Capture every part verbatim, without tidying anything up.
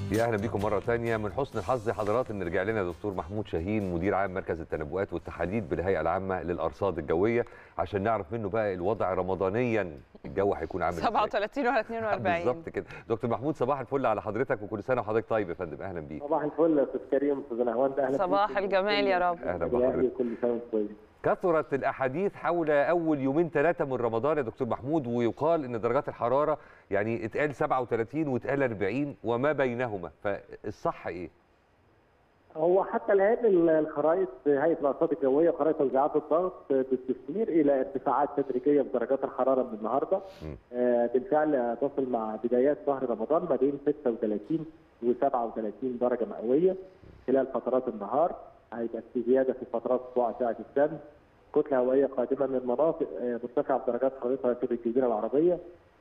يا اهلا بيكم مره ثانيه. من حسن الحظ حضرات ان رجع لنا دكتور محمود شاهين مدير عام مركز التنبؤات والتحاليل بالهيئه العامه للارصاد الجويه عشان نعرف منه بقى الوضع رمضانيا الجو هيكون عامل ازاي. سبعة وثلاثين ولا اثنين وأربعين بالظبط كده. دكتور محمود صباح الفل على حضرتك وكل سنه وحضرتك طيب يا فندم. اهلا بيك. صباح الفل يا استاذ كريم استاذ نهواند. اهلا صباح الجمال يا رب. اهلا بحضرتك. كل سنه وانت طيب. كثرت الاحاديث حول اول يومين ثلاثه من رمضان يا دكتور محمود، ويقال ان درجات الحراره يعني اتقال سبعة وثلاثين واتقال أربعين وما بينهما، فالصح ايه؟ هو حتى الان الخرائط هيئه الارصاد الجويه وخرائط توزيعات الضغط بتشير الى ارتفاعات تدريجيه في درجات الحراره من النهارده. آه بالفعل تصل مع بدايات شهر رمضان ما بين ستة وثلاثين وسبعة وثلاثين درجه مئويه خلال فترات النهار. هيبقى في زياده في فترات سطوع اشعه الشمس، كتله هوائيه قادمه من مناطق مرتفعه بدرجات حرارتها في الجزيره العربيه.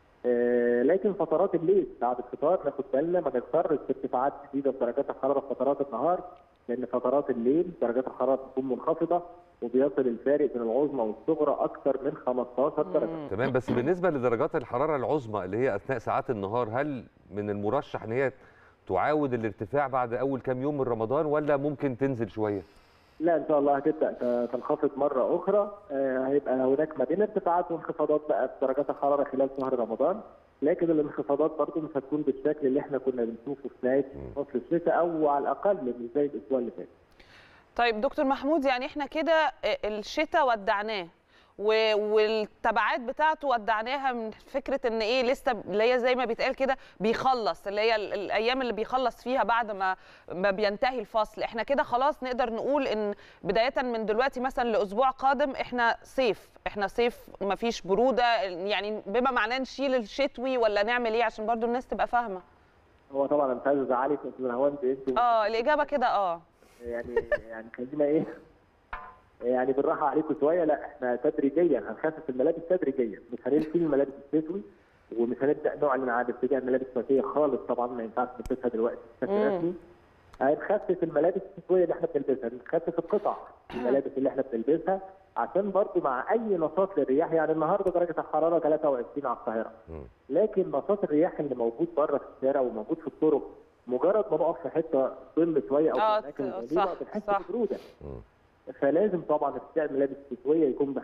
لكن فترات الليل بعد الفطار ناخد بالنا ما نغترش بارتفاعات شديده في درجات الحراره في فترات النهار، لان فترات الليل درجات الحراره بتكون منخفضه وبيصل الفارق بين العظمى والصغرى اكثر من خمستاشر درجه. تمام. بس بالنسبه لدرجات الحراره العظمى اللي هي اثناء ساعات النهار، هل من المرشح ان هي تعاود الارتفاع بعد اول كام يوم من رمضان ولا ممكن تنزل شويه؟ لا ان شاء الله هتبدا تنخفض مره اخرى. هيبقى هناك ما بين ارتفاعات وانخفاضات بقى في درجات الحراره خلال شهر رمضان، لكن الانخفاضات برضه مش هتكون بالشكل اللي احنا كنا بنشوفه في نهايه فصل الشتاء او على الاقل مش زي الاسبوع اللي فات. طيب دكتور محمود، يعني احنا كده الشتاء ودعناه والتبعات بتاعته ودعناها من فكره ان ايه لسه اللي هي زي ما بيتقال كده بيخلص، اللي هي الايام اللي بيخلص فيها بعد ما ما بينتهي الفصل. احنا كده خلاص نقدر نقول ان بدايه من دلوقتي مثلا لاسبوع قادم احنا صيف، احنا صيف ما فيش بروده، يعني بما معناه نشيل الشتوي ولا نعمل ايه عشان برضو الناس تبقى فاهمه. هو طبعا انا مش عايز ازعلك يا استاذ نهواند انتوا اه الاجابه كده اه يعني يعني خلينا ايه يعني بالراحه عليكم شويه. لا احنا تدريجيا هنخفف الملابس تدريجيا، مش هنشيل الملابس الشتوي ومش هنبدا نعلن عن اتجاه الملابس الشتويه خالص. طبعا ما ينفعش نلبسها دلوقتي بشكل رسمي. هنخفف الملابس الشتويه اللي احنا بنلبسها، نخفف القطع الملابس اللي احنا بنلبسها عشان برضه مع اي نشاط للرياح. يعني النهارده درجه الحراره ثلاثة وعشرين على القاهره، لكن نشاط الرياح اللي موجود بره في الشارع وموجود في الطرق مجرد ما نقف في حته ظل شويه او في اماكن ظليله بنحس ببروده. فلازم طبعا ارتداء الملابس الشتويه يكون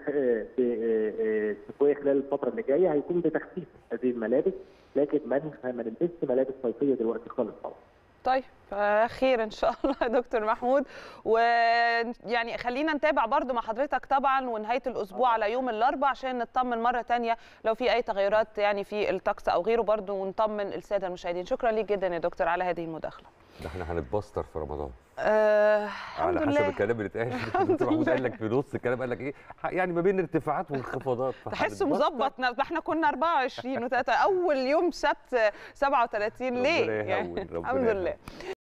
شتويه خلال الفتره اللي جايه، هيكون بتخفيف هذه الملابس، لكن ما نلبسش ملابس صيفيه دلوقتي خالص طبعا. طيب خير ان شاء الله يا دكتور محمود. ويعني خلينا نتابع برضو مع حضرتك طبعا ونهايه الاسبوع على يوم الاربعاء عشان نطمن مره ثانيه لو في اي تغيرات يعني في الطقس او غيره برضو ونطمن الساده المشاهدين. شكرا ليك جدا يا دكتور على هذه المداخله. ده احنا هنتبستر في رمضان. آه على حسب الكلام اللي اتقال. دكتور محمود قال لك في نص الكلام قال لك ايه يعني ما بين ارتفاعات وانخفاضات. تحسه مظبط. ده احنا كنا أربعة وعشرين وثلاثة اول يوم سبت سبعة وثلاثين ليه؟ ربنا يهون. الحمد لله.